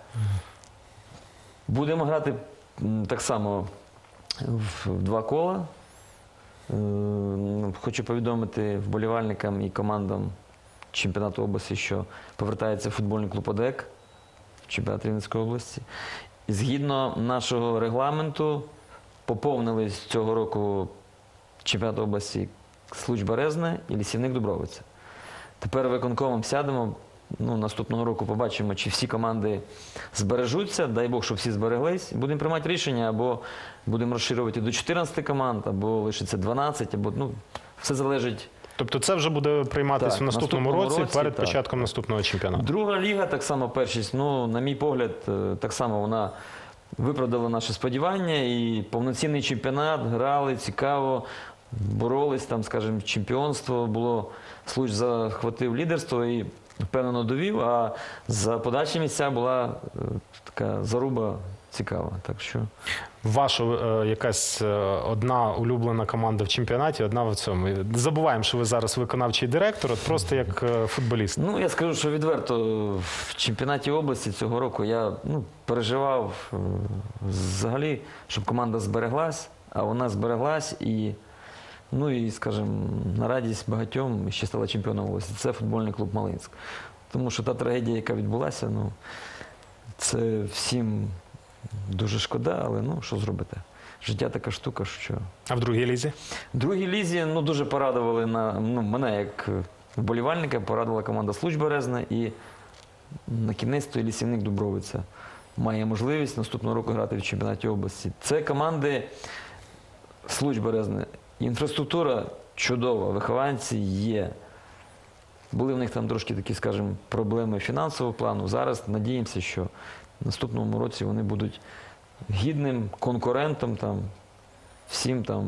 Speaker 3: Будемо грати м, так само в в два кола. Е, ну, Хочу повідомити вболівальникам і командам чемпіонату області, що повертається футбольний клуб ОДЕК, чемпіонат Рівненської області. І згідно нашого регламенту поповнились цього року чемпіонат області Случ Березне і Лісівник Дубровиця. Тепер виконкомом сядемо, ну, наступного року побачимо, чи всі команди збережуться, дай Бог, щоб всі збереглись. Будемо приймати рішення, або будемо розширювати до чотирнадцяти команд, або лишиться дванадцять, або, ну, все залежить.
Speaker 1: Тобто це вже буде прийматися
Speaker 3: Так,
Speaker 1: в наступному,
Speaker 3: наступному
Speaker 1: році,
Speaker 3: році,
Speaker 1: перед
Speaker 3: так.
Speaker 1: початком наступного чемпіонату.
Speaker 3: Друга ліга, так само першість, ну, на мій погляд, е, так само вона виправдала наші сподівання, і повноцінний чемпіонат, грали, цікаво, боролись, там, скажімо, чемпіонство було, Случ захватив лідерство і впевнено довів, а за подальші місця була е, така заруба цікава. Так що...
Speaker 1: Ваша е, якась е, одна улюблена команда в чемпіонаті, одна в цьому. Забуваємо, що ви зараз виконавчий директор, от просто як е, футболіст.
Speaker 3: Ну, я скажу, що відверто, в чемпіонаті області цього року я, ну, переживав е, взагалі, щоб команда збереглась, а вона збереглась і, ну, і, скажімо, на радість багатьом ще стала чемпіоном області. Це футбольний клуб Малинськ. Тому що та трагедія, яка відбулася, ну, це всім дуже шкода, але, ну, що зробити? Життя така штука, що...
Speaker 1: А в другій лізі?
Speaker 3: В другій лізі, ну, дуже порадували на, ну, мене як вболівальника, порадувала команда Случ Березне, і на кінець той Лісівник Дубровиця має можливість наступного року грати в чемпіонаті області. Це команди Случ Березне. Інфраструктура чудова, вихованці є. Були в них там трошки такі, скажімо, проблеми фінансового плану. Зараз надіємося, що в наступному році вони будуть гідним конкурентом там, всім там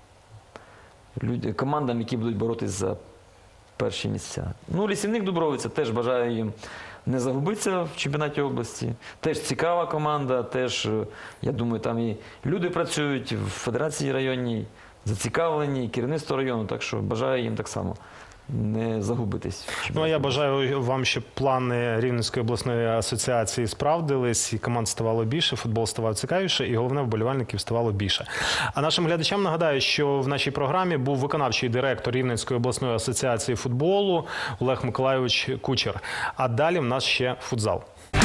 Speaker 3: люд... командам, які будуть боротись за перші місця. Ну, Лісівник Дубровиця, теж бажаю їм не загубитися в чемпіонаті області. Теж цікава команда, теж, я думаю, там і люди працюють в федерації районній, зацікавлені, і керівництво району, так що бажаю їм так само не загубитись.
Speaker 1: Ну, а я бажаю вам, щоб плани Рівненської обласної асоціації справдились, і команд ставало більше, футбол ставав цікавіше, і головне, вболівальників ставало більше. А нашим глядачам нагадаю, що в нашій програмі був виконавчий директор Рівненської обласної асоціації футболу Олег Миколайович Кучер. А далі в нас ще футзал.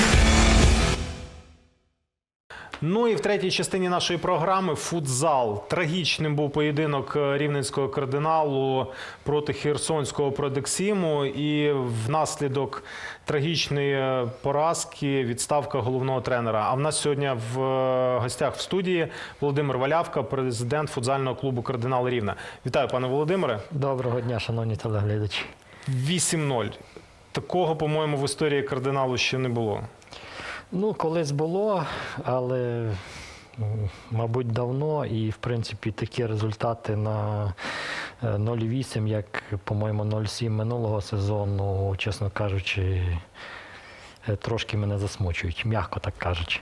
Speaker 1: Ну і в третій частині нашої програми футзал. Трагічним був поєдинок рівненського кардиналу проти херсонського Продексіму. І внаслідок трагічної поразки відставка головного тренера. А в нас сьогодні в гостях в студії Володимир Валявка, президент футзального клубу «Кардинал Рівне». Вітаю, пане Володимире.
Speaker 4: Доброго дня, шановні телеглядачі.
Speaker 1: вісім нуль. Такого, по-моєму, в історії кардиналу ще не було.
Speaker 4: Ну, колись було, але, м, мабуть, давно. І, в принципі, такі результати на нуль вісім, як, по-моєму, нуль сім минулого сезону, чесно кажучи, е, трошки мене засмучують, м'яко так кажучи.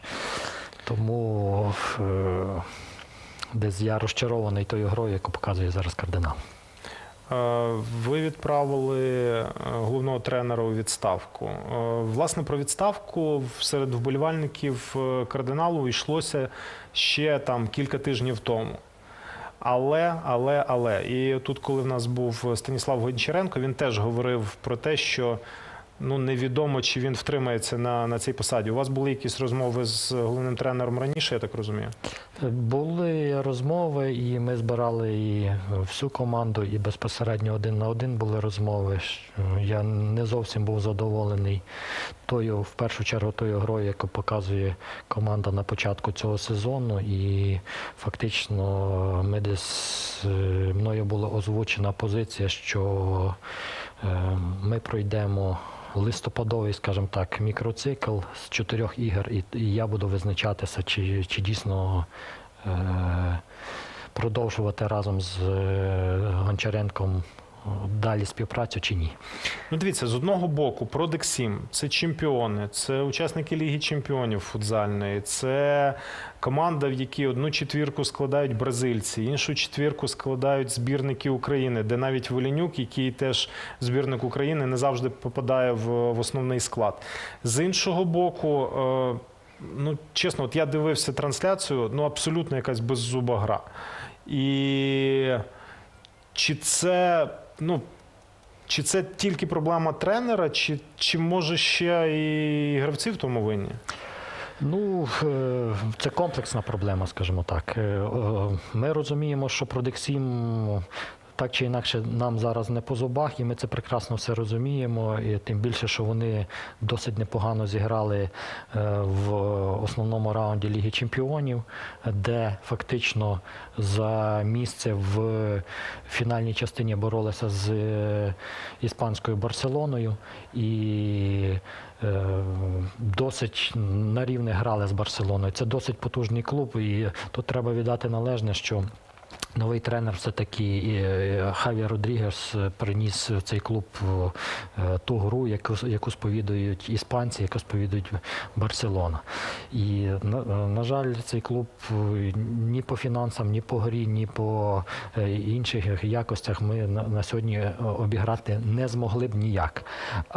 Speaker 4: Тому е, десь я розчарований тою грою, яку показує зараз Кардинал.
Speaker 1: Е, Ви відправили е, головного тренера у відставку. Е, Власне, про відставку серед вболівальників е, Кардиналу йшлося ще там кілька тижнів тому. Але, але, але. І тут, коли в нас був Станіслав Гончаренко, він теж говорив про те, що ну, невідомо, чи він втримається на, на цій посаді. У вас були якісь розмови з головним тренером раніше, я так розумію?
Speaker 4: Були розмови, і ми збирали і всю команду, і безпосередньо один на один були розмови. Я не зовсім був задоволений тою, в першу чергу, тою грою, яку показує команда на початку цього сезону. І фактично ми десь, е, мною була озвучена позиція, що е, ми пройдемо листопадовий, скажімо так, мікроцикл з чотирьох ігор, і, і я буду визначатися, чи, чи дійсно е, продовжувати разом з е, Гончаренком далі співпрацю чи ні.
Speaker 1: Ну, дивіться, з одного боку, Продексім – це чемпіони, це учасники Ліги чемпіонів футзальної, це команда, в якій одну четвірку складають бразильці, іншу четвірку складають збірники України, де навіть Волинюк, який теж збірник України, не завжди попадає в, в основний склад. З іншого боку, е, ну, чесно, от я дивився трансляцію, ну, абсолютно якась беззуба гра. І чи це, ну, чи це тільки проблема тренера, чи, чи може ще і гравці в тому винні?
Speaker 4: Ну, е, це комплексна проблема, скажімо так. Е, е, Ми розуміємо, що Продексім так чи інакше нам зараз не по зубах, і ми це прекрасно все розуміємо. І тим більше, що вони досить непогано зіграли е, в основному раунді Ліги чемпіонів, де фактично за місце в фінальній частині боролися з е, іспанською Барселоною. І е, досить на рівні грали з Барселоною. Це досить потужний клуб, і тут треба віддати належне, що новий тренер все-таки Хаві Родрігес приніс в цей клуб ту гру, яку, яку сповідують іспанці, яку сповідують Барселона. І, на, на жаль, цей клуб ні по фінансам, ні по грі, ні по інших якостях ми на, на сьогодні обіграти не змогли б ніяк.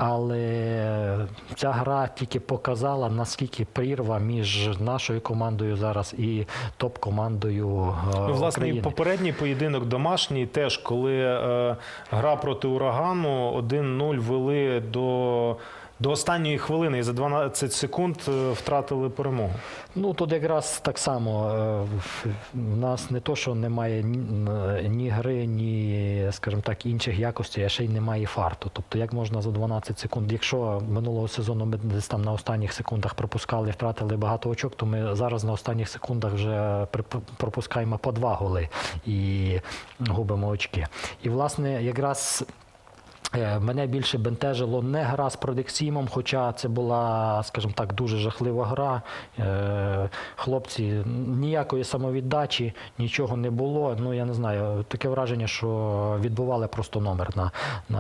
Speaker 4: Але ця гра тільки показала, наскільки прірва між нашою командою зараз і топ-командою
Speaker 1: Ну, власне,
Speaker 4: України.
Speaker 1: попередній поєдинок домашній теж, коли е, гра проти Урагану один нуль вели до, до останньої хвилини і за дванадцять секунд е, втратили перемогу.
Speaker 4: Ну, тут якраз так само. е, В нас не то, що немає ні, ні гри, ні, скажімо так, інших якостей, а ще й немає фарту. Тобто, як можна за дванадцять секунд, якщо минулого сезону ми десь там на останніх секундах пропускали, втратили багато очок, то ми зараз на останніх секундах вже пропускаємо по два голи і губимо очки. І, власне, якраз мене більше бентежило не гра з Продексімом, хоча це була, скажімо так, дуже жахлива гра. Хлопці, ніякої самовіддачі, нічого не було. Ну, я не знаю, таке враження, що відбували просто номер на,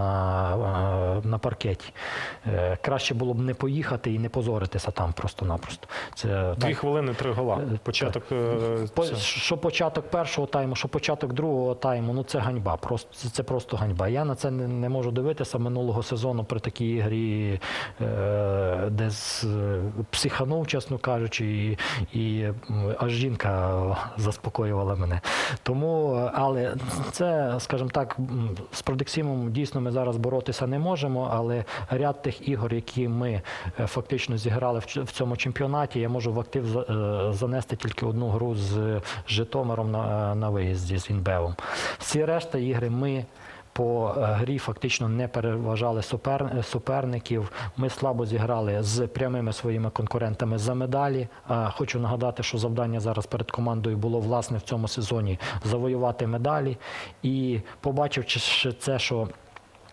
Speaker 4: на, на паркеті. Краще було б не поїхати і не позоритися там просто-напросто. Це,
Speaker 1: Дві
Speaker 4: так,
Speaker 1: хвилини, три гола. Початок. е,
Speaker 4: по-
Speaker 1: цього.
Speaker 4: що початок першого тайму, що початок другого тайму, ну це ганьба. Просто, це, це просто ганьба. Я на це не, не можу дивитися минулого сезону при такій грі, е, де з, психанув, чесно кажучи, і, і аж жінка заспокоювала мене. Тому, але це, скажімо так, з Продексімом дійсно ми зараз боротися не можемо, але ряд тих ігор, які ми фактично зіграли в ч- в цьому чемпіонаті, я можу в актив за- е, занести тільки одну гру з Житомиром на, на виїзді, з Інбевом. Всі решта ігри ми по е, грі фактично не переважали супер, суперників. Ми слабо зіграли з прямими своїми конкурентами за медалі. А хочу нагадати, що завдання зараз перед командою було, власне, в цьому сезоні завоювати медалі. І побачивши це, що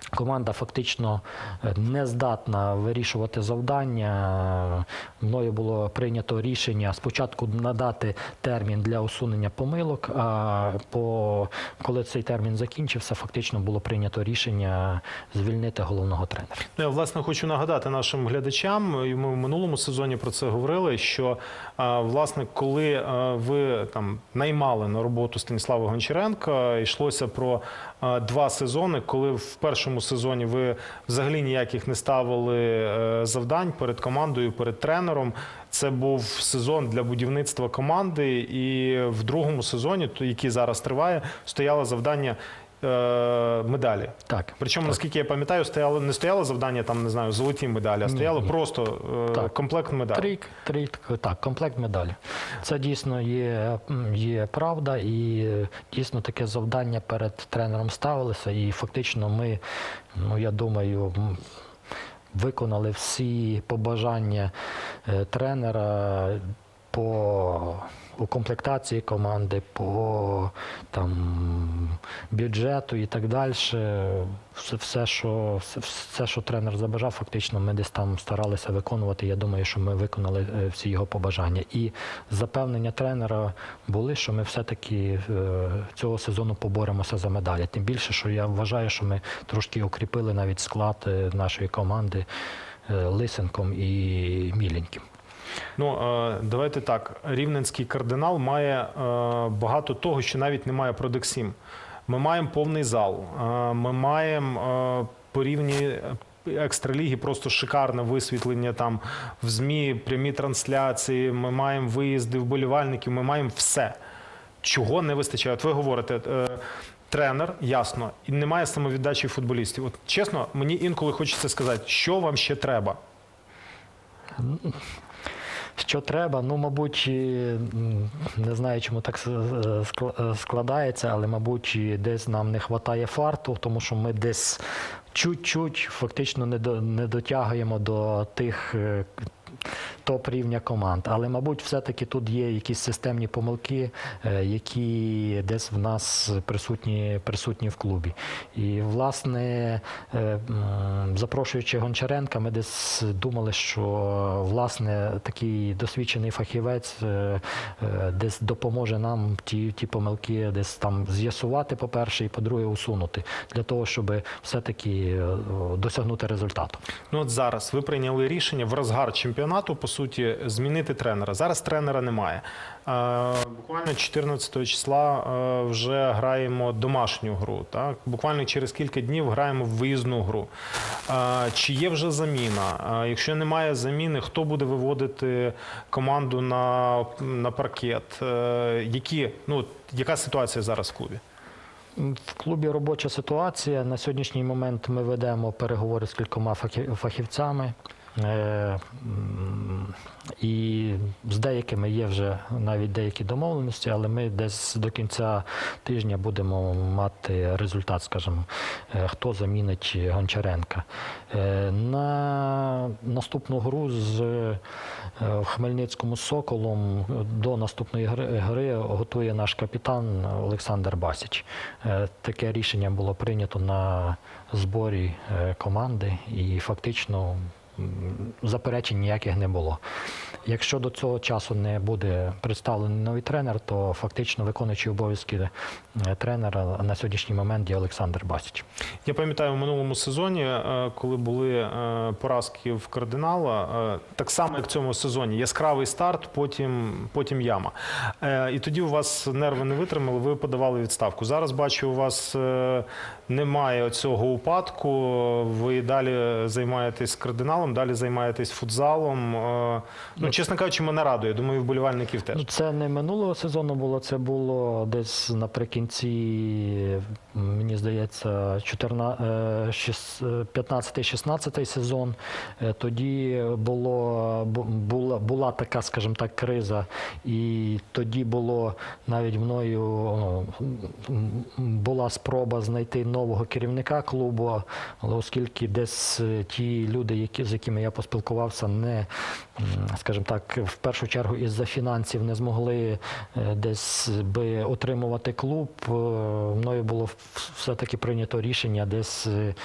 Speaker 4: команда фактично не здатна вирішувати завдання. Мною було прийнято рішення спочатку надати термін для усунення помилок, а по, коли цей термін закінчився, фактично було прийнято рішення звільнити головного тренера.
Speaker 1: Ну, я, власне, хочу нагадати нашим глядачам, і ми в минулому сезоні про це говорили, що, а, власне, коли а, ви там наймали на роботу Станіслава Гончаренка, йшлося про а, два сезони, коли в першому сезоні ви взагалі ніяких не ставили е, завдань перед командою, перед тренером. Це був сезон для будівництва команди, і в другому сезоні, то- який зараз триває, стояло завдання е, медалі.
Speaker 4: Так.
Speaker 1: Причому, наскільки я пам'ятаю, стояло, не стояло завдання, там, не знаю, золоті медалі, а стояло
Speaker 4: ні.
Speaker 1: просто е,
Speaker 4: Так.
Speaker 1: комплект медалей.
Speaker 4: Три, три, так, комплект медалі. Це дійсно є, м, є правда, і е, дійсно таке завдання перед тренером ставилося, і фактично ми, ну я думаю, м, виконали всі побажання е, тренера по укомплектації команди, по там, бюджету і так далі. Все, все, що, все, все, що тренер забажав, фактично ми десь там старалися виконувати. Я думаю, що ми виконали е, всі його побажання. І запевнення тренера були, що ми все-таки е, цього сезону поборемося за медалі. Тим більше, що я вважаю, що ми трошки укріпили навіть склад е, нашої команди е, Лисенком і Міленьким.
Speaker 1: Ну, е, давайте так. Рівненський кардинал має е, багато того, що навіть немає Продексім. Ми маємо повний зал, е, ми маємо е, по рівні екстраліги просто шикарне висвітлення там в ЗМІ, прямі трансляції, ми маємо виїзди вболівальників, ми маємо все. Чого не вистачає? От ви говорите, е, тренер, ясно, і немає самовіддачі футболістів. От чесно, мені інколи хочеться сказати, що вам ще треба?
Speaker 4: Що треба? Ну, мабуть, м, не знаю, чому так с- скла- складається, але, мабуть, і десь нам не вистачає фарту, тому що ми десь чуть-чуть фактично не, до, не дотягуємо до тих е, топ-рівня команд. Але, мабуть, все-таки тут є якісь системні помилки, е, які десь в нас присутні, присутні в клубі. І, власне, е, м, запрошуючи Гончаренка, ми десь думали, що, власне, такий досвідчений фахівець е, е, десь допоможе нам ті, ті помилки десь там з'ясувати, по-перше, і, по-друге, усунути, для того, щоб все-таки е, досягнути результату.
Speaker 1: Ну от зараз ви прийняли рішення в розгар чемпіонату, по суті, змінити тренера. Зараз тренера немає. Е, буквально чотирнадцятого числа е, вже граємо домашню гру. Так? Буквально через кілька днів граємо в виїзну гру. Е, чи є вже заміна? Е, якщо немає заміни, хто буде виводити команду на, на паркет? Е, які, ну, яка ситуація зараз в клубі?
Speaker 4: В клубі робоча ситуація. На сьогоднішній момент ми ведемо переговори з кількома фахі- фахівцями. Е, м, І з деякими є вже навіть деякі домовленості, але ми десь до кінця тижня будемо мати результат, скажімо, е, хто замінить Гончаренка. Е, На наступну гру з е, в Хмельницькому з Соколом до наступної гри, гри готує наш капітан Олександр Басіч. Е, Таке рішення було прийнято на зборі е, команди і фактично м, заперечень ніяких не було. Якщо до цього часу не буде представлений новий тренер, то фактично виконуючий обов'язки е, тренера на сьогоднішній момент є Олександр Басіч.
Speaker 1: Я пам'ятаю, в минулому сезоні, е, коли були е, поразки в кардинала, е, так само, як в цьому сезоні, яскравий старт, потім, потім яма. Е, І тоді у вас нерви не витримали, ви подавали відставку. Зараз бачу, у вас е, немає цього упадку, ви далі займаєтесь кардиналом, далі займаєтесь футзалом. Е, Ну, чесно кажучи, мене радує, думаю, вболівальників теж.
Speaker 4: Ну, це не минулого сезону було, це було десь наприкінці, мені здається, п'ятнадцятий-шістнадцятий сезон. Е, Тоді було, бу- була, була така, скажімо так, криза, і тоді було навіть мною ну, м, була спроба знайти нового керівника клубу, але оскільки десь ті люди, які, з якими я поспілкувався, не, м, скажімо скажімо так, в першу чергу із-за фінансів не змогли е, десь би отримувати клуб, е, мною було все-таки прийнято рішення десь е,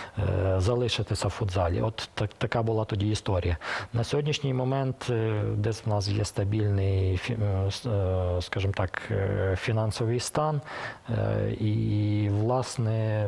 Speaker 4: залишитися в футзалі. От так, така була тоді історія. На сьогоднішній момент е, десь в нас є стабільний, фі- е, с- е, скажімо так, е, фінансовий стан, е, і, власне,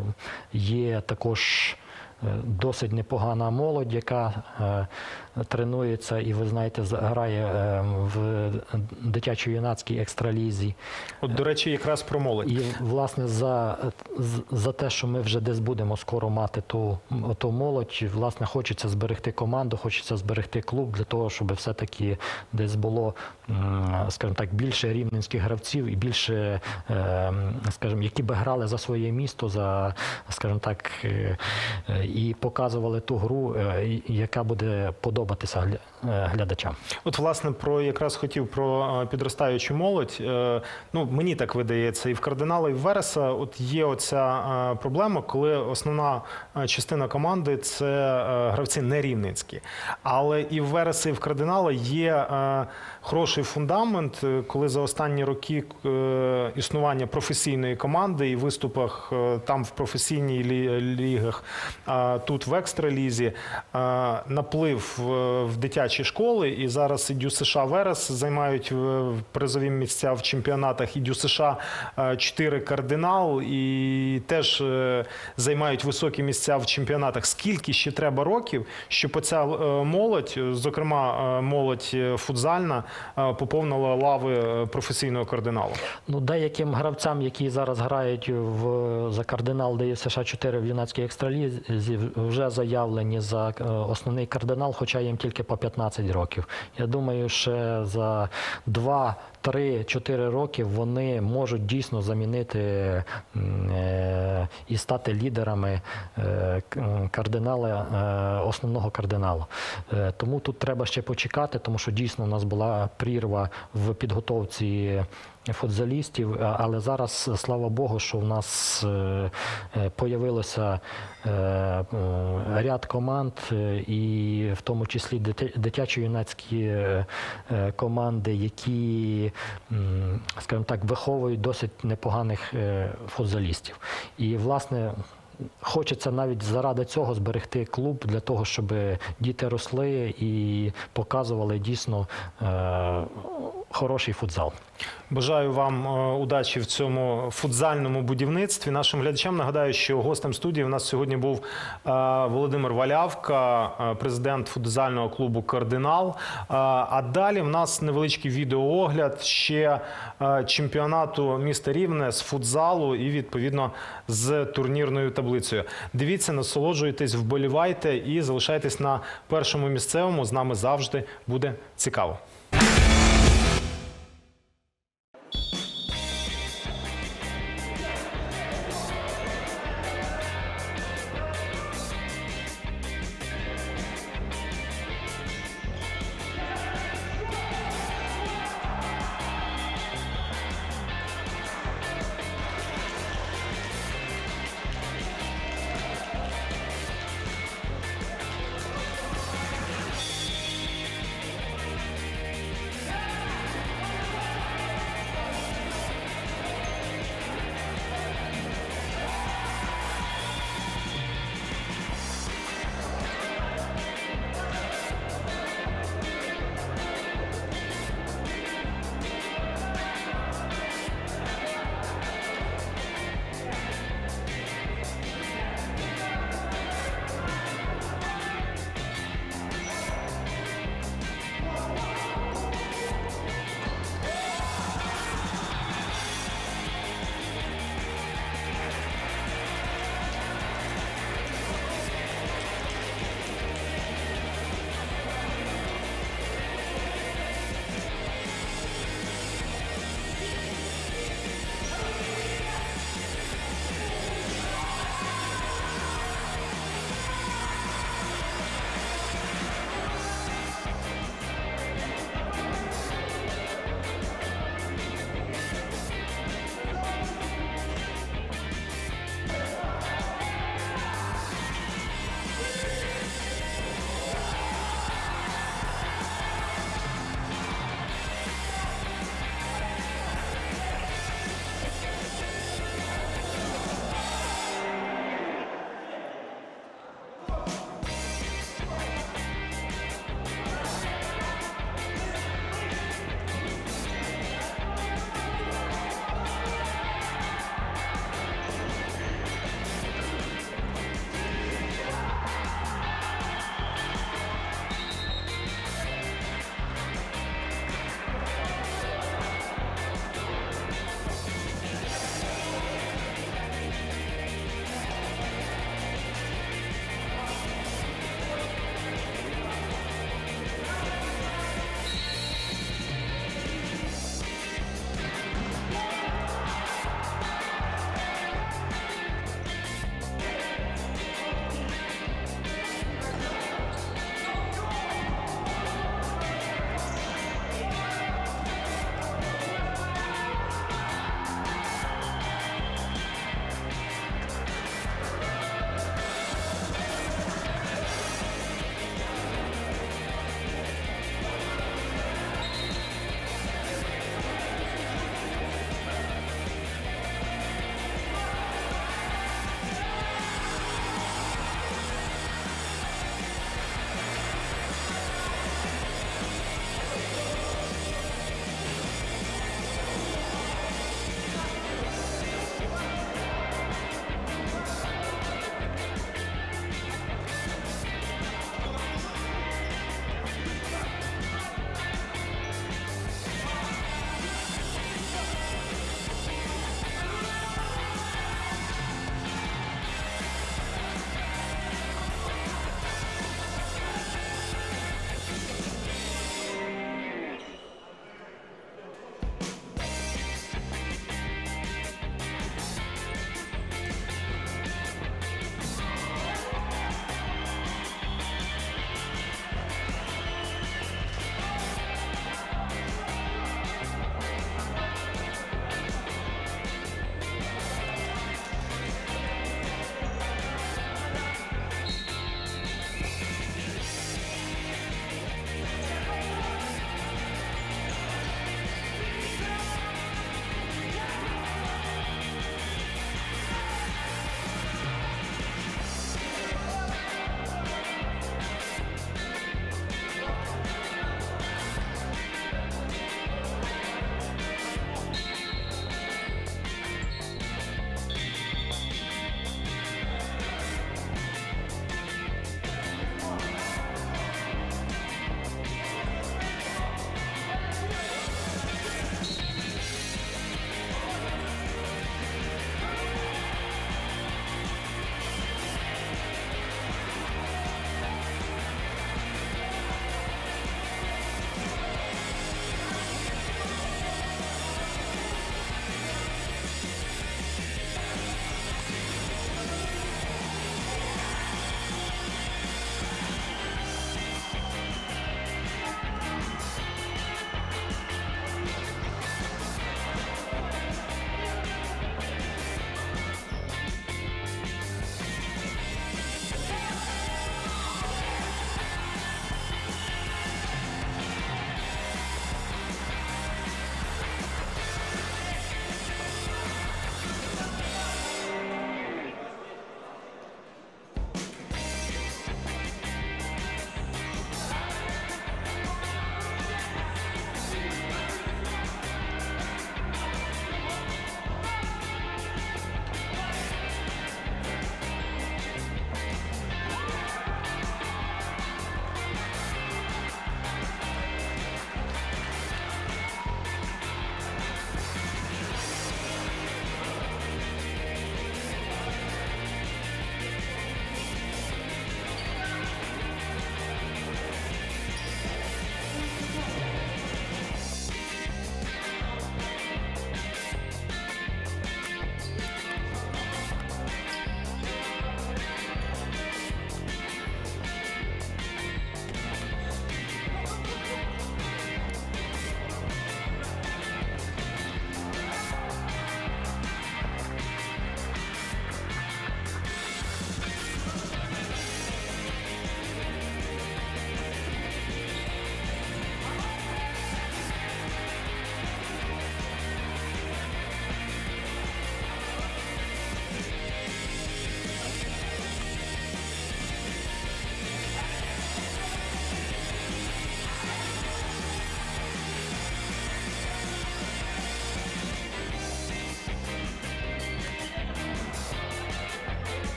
Speaker 4: є також е, досить непогана молодь, яка е, тренується і, ви знаєте, з- грає е, в дитячо-юнацькій екстралізі.
Speaker 1: От, до речі, якраз про молодь.
Speaker 4: І, власне, за, з- за те, що ми вже десь будемо скоро мати ту, ту молодь, власне, хочеться зберегти команду, хочеться зберегти клуб для того, щоб все-таки десь було, м, скажімо так, більше рівненських гравців і більше, е, скажімо, які би грали за своє місто, за, скажімо так, е, е, і показували ту гру, е, і- яка буде подобатися гля- е, глядачам.
Speaker 1: От, власне, про якраз хотів про е, підростаючу молодь. Е, Ну, мені так видається, і в Кардинала, і в Вереса от є оця е, проблема, коли основна е, частина команди – це е, гравці не рівненські. Але і в Вереса, і в Кардинала є е, хороший фундамент, е, коли за останні роки е, існування професійної команди і виступах е, там в професійній лі- лігах, а тут в екстралізі, е, наплив в, в дитячі школи, і зараз і ДЮСШ Верес займають е, призові місця в чемпіонатах, і ДЮСШ чотири Кардинал, і теж е, займають високі місця в чемпіонатах. Скільки ще треба років, щоб оця е, молодь, зокрема е, молодь е, футзальна, е, поповнила лави е, професійного Кардиналу?
Speaker 4: Ну, деяким гравцям, які зараз грають в, за Кардинал ДЮСШ чотири в юнацькій екстралізі, вже заявлені за е, основний Кардинал, хоча їм тільки по п'ятнадцять років. Я думаю, ще за два, три, чотири роки вони можуть дійсно замінити м, е, і стати лідерами е, к- м, кардинала, е, основного Кардиналу. Е, Тому тут треба ще почекати, тому що дійсно у нас була прірва в підготовці футзалістів, а- але зараз, слава Богу, що в нас е, е, появилося е, м, ряд команд, е, і в тому числі дитя- дитячо-юнацькі е, е, команди, які, м, скажімо так, виховують досить непоганих е, футзалістів. І, власне, хочеться навіть заради цього зберегти клуб, для того, щоб діти росли і показували дійсно е, хороший футзал.
Speaker 1: Бажаю вам е, удачі в цьому футзальному будівництві. Нашим глядачам нагадаю, що гостем студії у нас сьогодні був е, Володимир Валявка, е, президент футзального клубу «Кардинал». Е, А далі в нас невеличкий відеоогляд ще е, чемпіонату міста Рівне з футзалу і, відповідно, з турнірною таблицею. Дивіться, насолоджуйтесь, вболівайте і залишайтесь на Першому місцевому. З нами завжди буде цікаво.